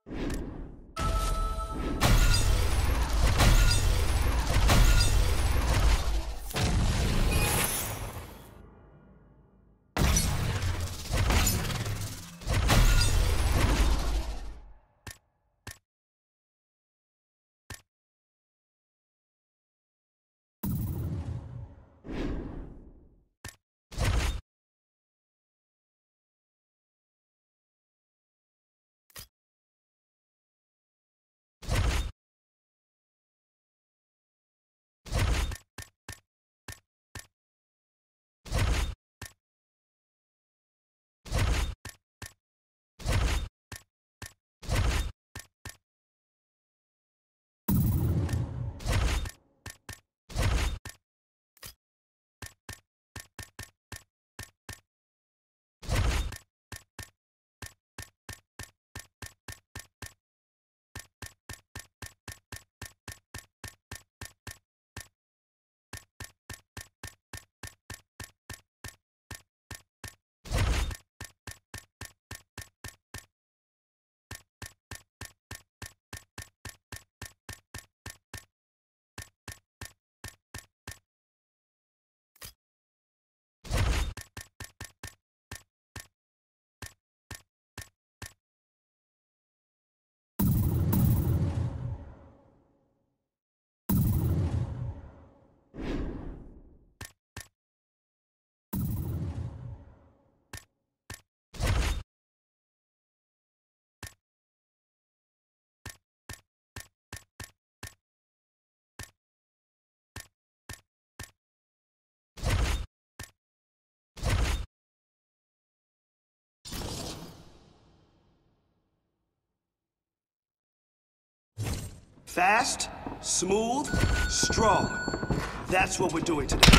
Fast, smooth, strong. That's what we're doing today.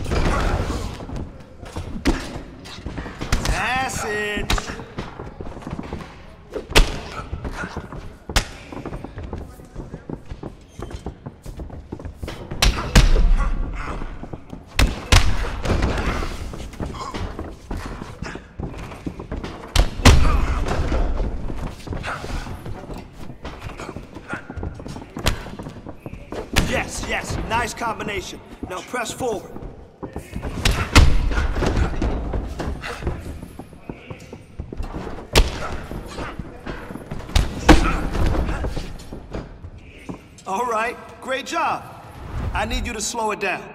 That's it. Yes, yes, nice combination. Now press forward. All right, great job. I need you to slow it down.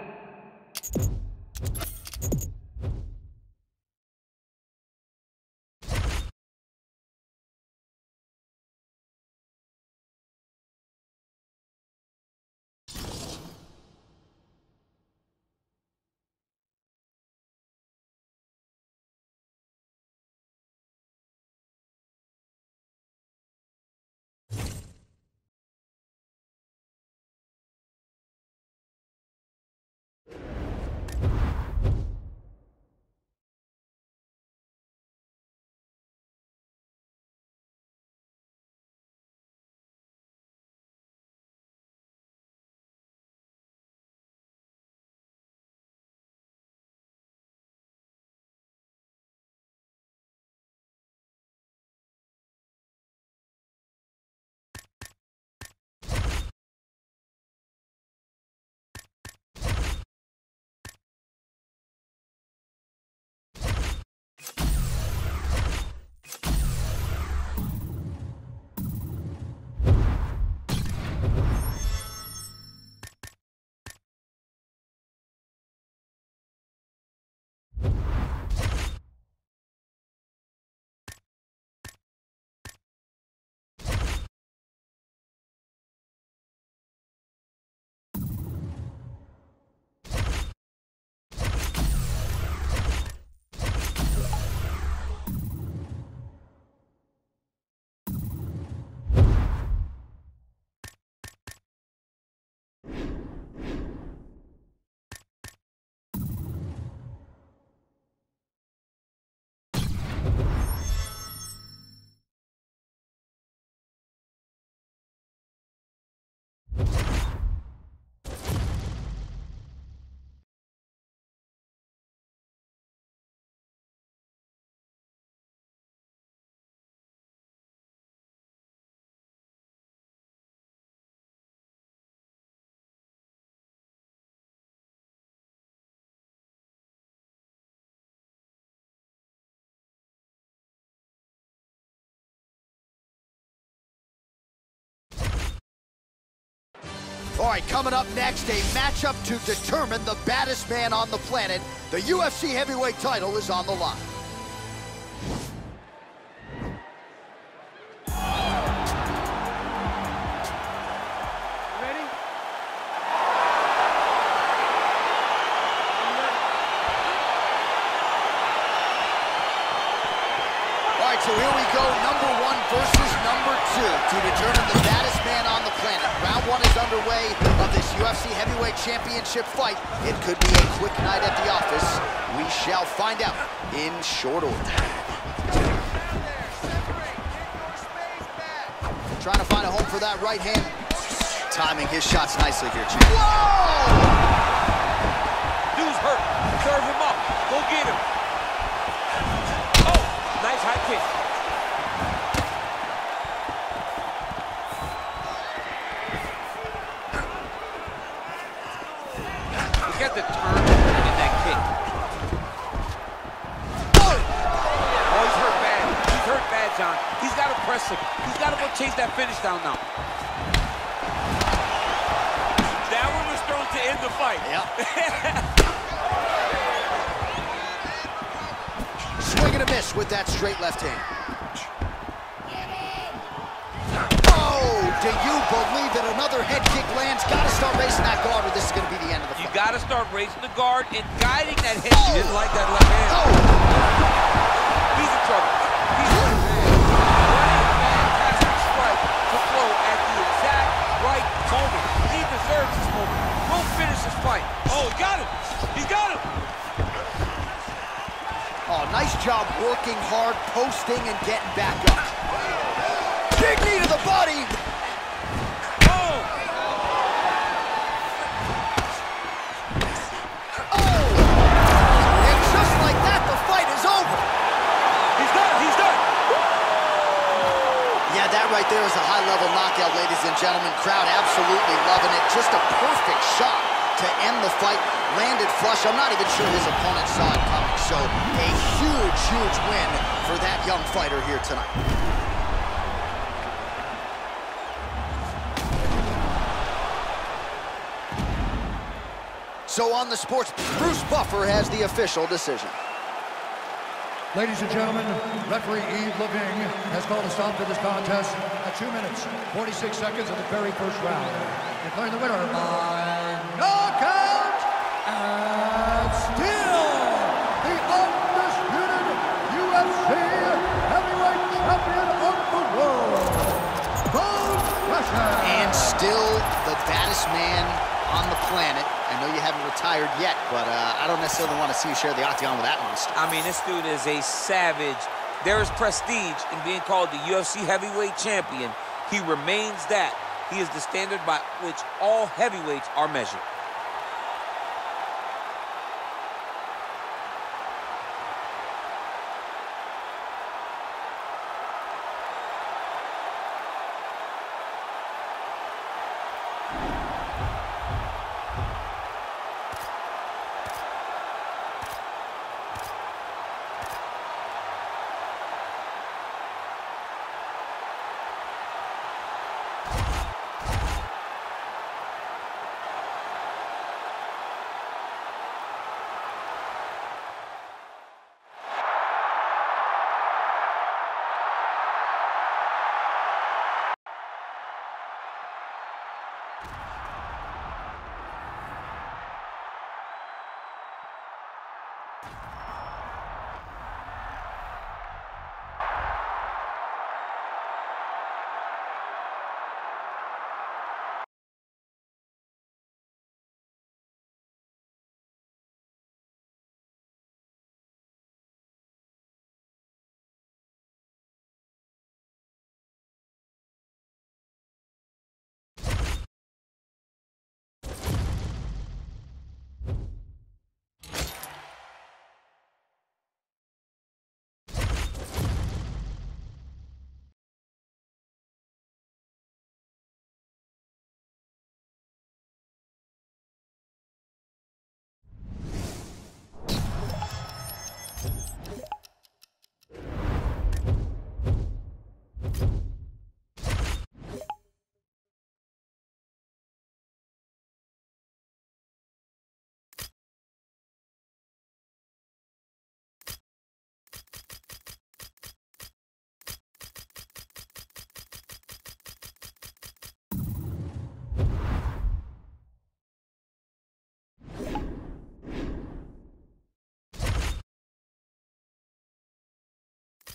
right, coming up next, a matchup to determine the baddest man on the planet. The UFC heavyweight title is on the line. Ready? All right, so here we go, number 1 versus number 2 to determine the baddest man on the planet. Round 1 is underway of this UFC Heavyweight Championship fight. It could be a quick night at the office. We shall find out in short order. Trying to find a home for that right hand. Timing his shots nicely here, Chief. Whoa! Dude's hurt. Serve him up. Go get him. Oh, nice high kick. Look at the turn in that kick. Oh, he's hurt bad. He's hurt bad, John. He's got to press him. He's got to go chase that finish down now. That one was thrown to end the fight. Yep. Swing and a miss with that straight left hand. Oh, do you believe that another head kick lands? Got to start racing that guard or this is going to be the end of the fight. You got to start raising the guard and guiding that head. Oh. He didn't like that left hand. Oh. He's in trouble. He's in trouble. What a fantastic strike to throw at the exact right moment. He deserves this moment. Go finish this fight. Oh, he got him. He got him. Oh, nice job working hard, posting, and getting back up. Big knee to the body. Oh. Oh. And just like that, the fight is over. He's done. He's done. Yeah, that right there is a high-level knockout, ladies and gentlemen. Crowd absolutely loving it. Just a perfect shot to end the fight. Landed flush. I'm not even sure his opponent saw it coming. So a huge, huge win for that young fighter here tonight. So on the sports, Bruce Buffer has the official decision. Ladies and gentlemen, referee Yves Lavigne has called a stop to this contest at 2 minutes, 46 seconds of the very first round. Declaring the winner by knockout, and still the undisputed UFC heavyweight champion of the world, Bone Crusher. And still the baddest man on the planet. I know you haven't retired yet, but I don't necessarily want to see you share the octagon with that monster. I mean, this dude is a savage. There is prestige in being called the UFC heavyweight champion. He remains that. He is the standard by which all heavyweights are measured.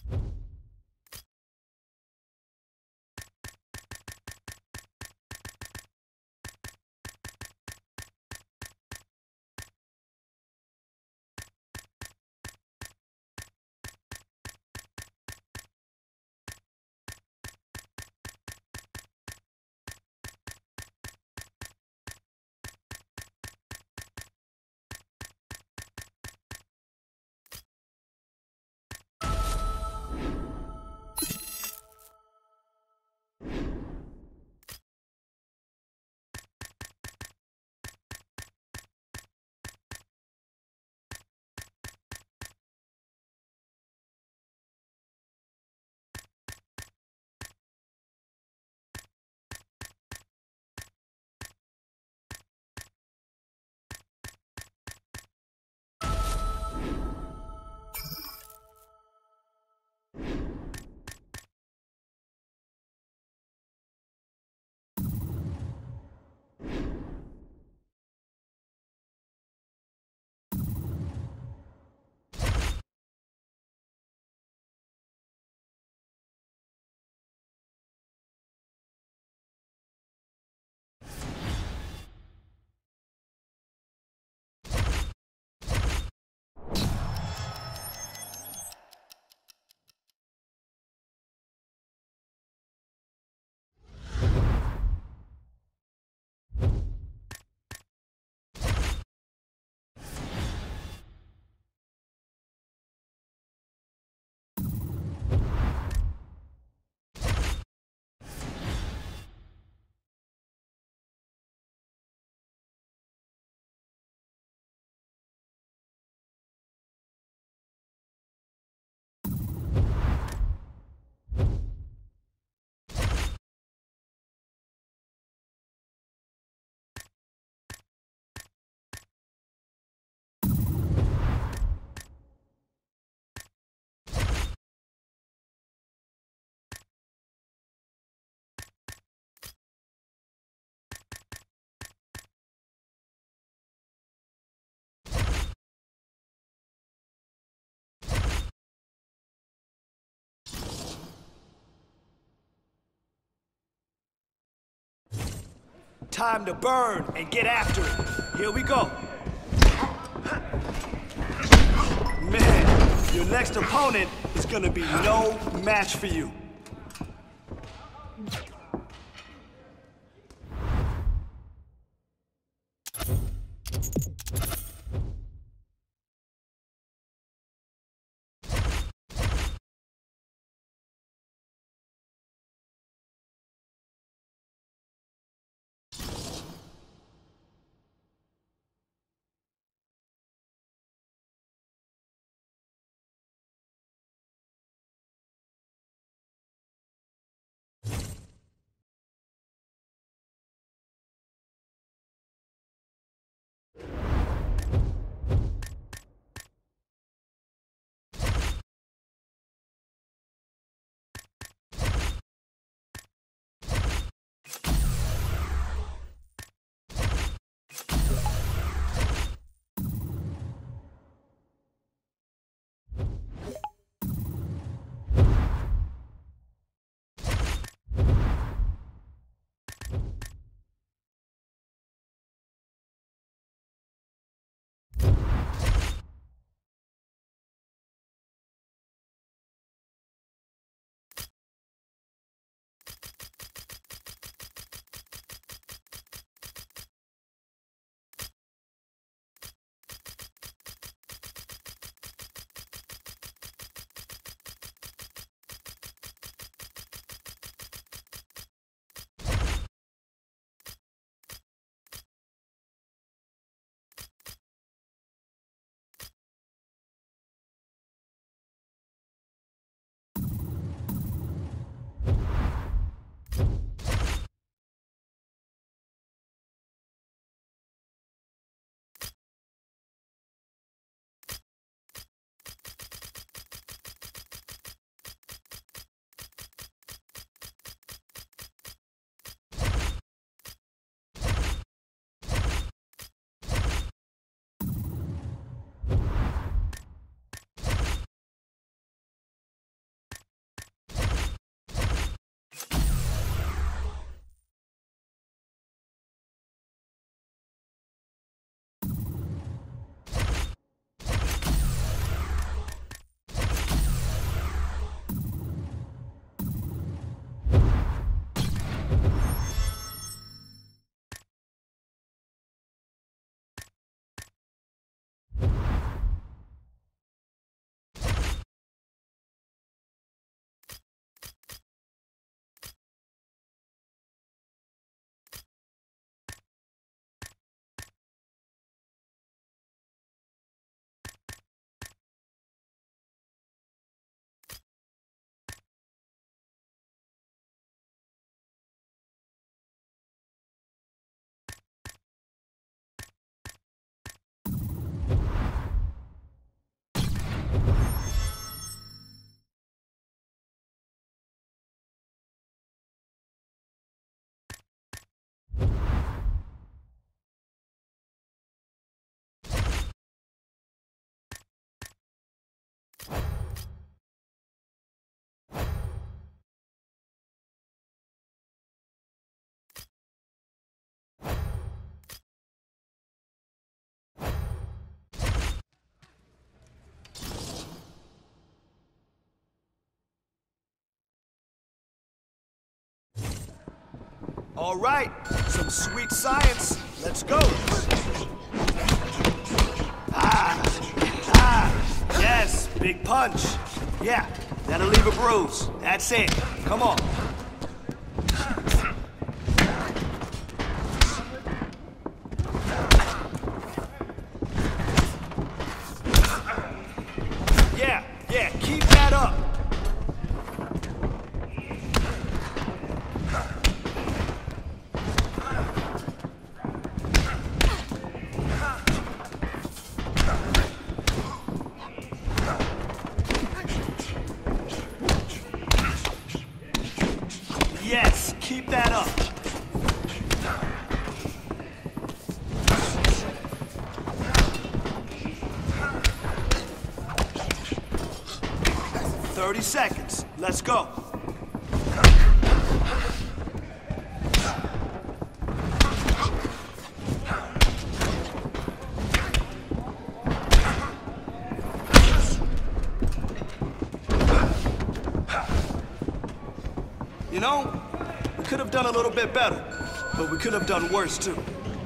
Time to burn and get after it. Here we go. Man, your next opponent is gonna be no match for you. All right, some sweet science. Let's go. Yes, big punch. Yeah, that'll leave a bruise. That's it. Come on. Yeah, keep that up. Yes, keep that up. "30 seconds. Let's go." You know, we could have done a little bit better, but we could have done worse too.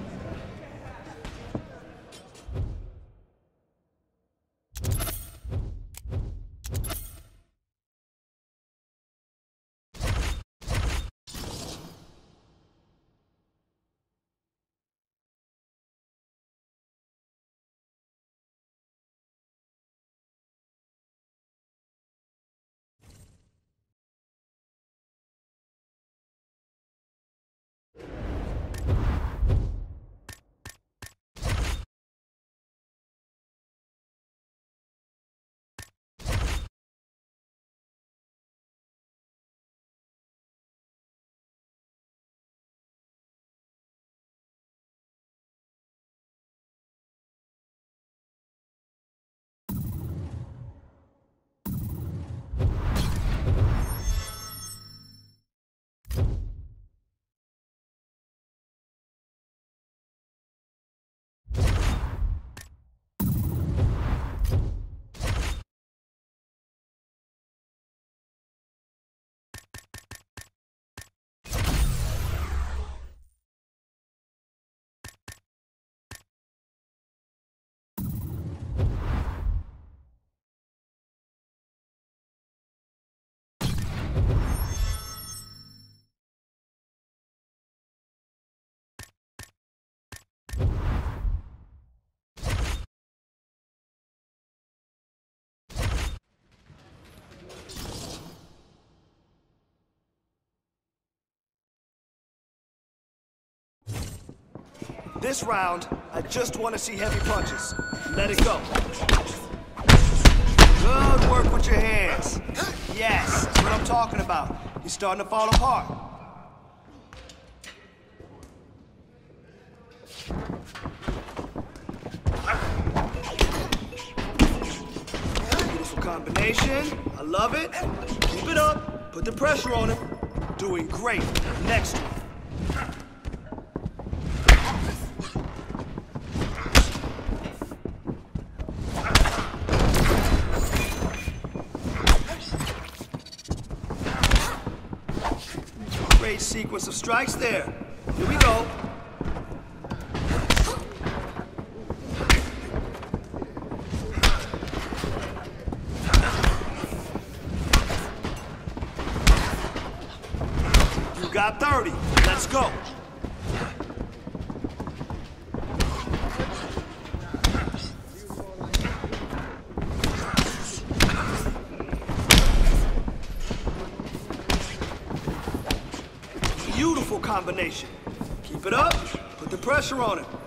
This round, I just want to see heavy punches. Let it go. Good work with your hands. Yes, that's what I'm talking about. You're starting to fall apart. Beautiful combination. I love it. Keep it up. Put the pressure on him. Doing great. Next one. Great sequence of strikes there. Here we go. You got 30. Let's go. Beautiful combination. Keep it up. Put the pressure on it.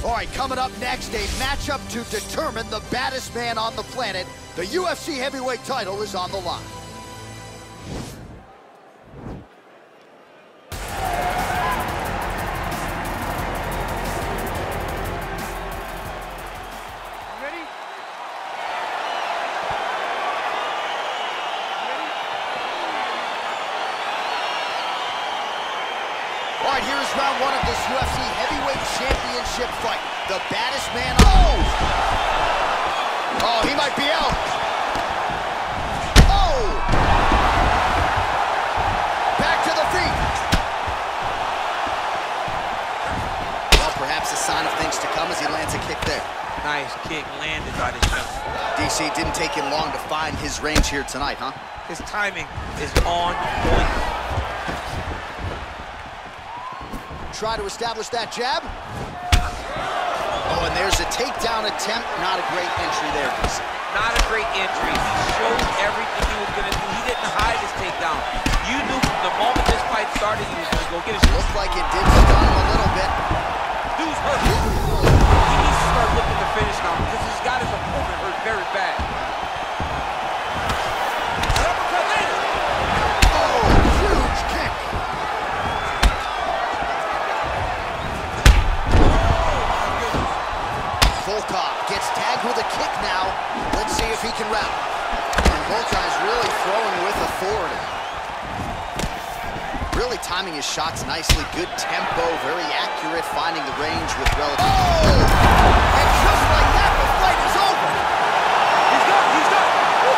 All right, coming up next, a matchup to determine the baddest man on the planet. The UFC heavyweight title is on the line. All right, here is round one of this UFC heavyweight championship fight. The baddest man. Oh, he might be out. Oh! Back to the feet. Well, perhaps a sign of things to come as he lands a kick there. Nice kick landed by the shot. DC, didn't take him long to find his range here tonight, huh? His timing is on point. Try to establish that jab. Oh, and there's a takedown attempt. Not a great entry there. Not a great entry. He showed everything he was going to do. He didn't hide his takedown. You knew from the moment this fight started he was going to go get his... Looked like it did stun him a little bit. Dude's hurt. He needs to start looking to finish now because he's got his opponent hurt very bad. Oh, huge kick. Volkov gets tagged with a kick now. Let's see if he can wrap. And Volkov's really throwing with authority. Really timing his shots nicely. Good tempo, very accurate, finding the range with relative... Oh! And just like that, the fight is over. He's done. He's done.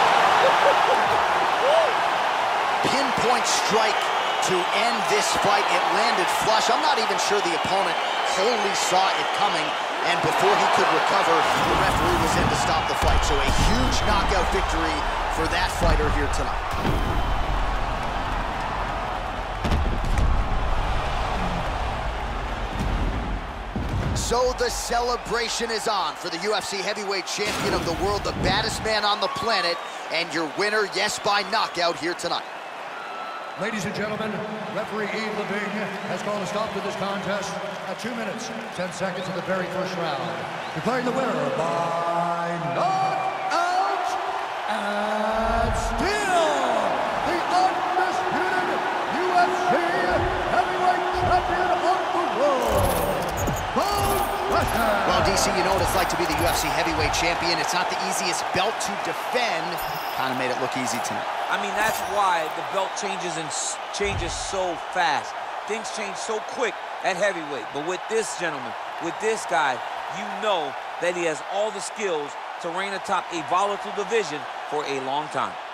Pinpoint strike to end this fight. It landed flush. I'm not even sure the opponent wholly saw it coming. And before he could recover, the referee was in to stop the fight. So a huge knockout victory for that fighter here tonight. So the celebration is on for the UFC heavyweight champion of the world, the baddest man on the planet, and your winner, yes, by knockout here tonight. Ladies and gentlemen, referee Yves Lavigne has called a stop to this contest at 2 minutes, 10 seconds of the very first round. Declaring the winner by knockout and still the undisputed UFC heavyweight champion of the world, Well, DC, you know what it's like to be the UFC heavyweight champion. It's not the easiest belt to defend. Kind of made it look easy tonight. I mean, that's why the belt changes so fast. Things change so quick at heavyweight. But with this gentleman, with this guy, you know that he has all the skills to reign atop a volatile division for a long time.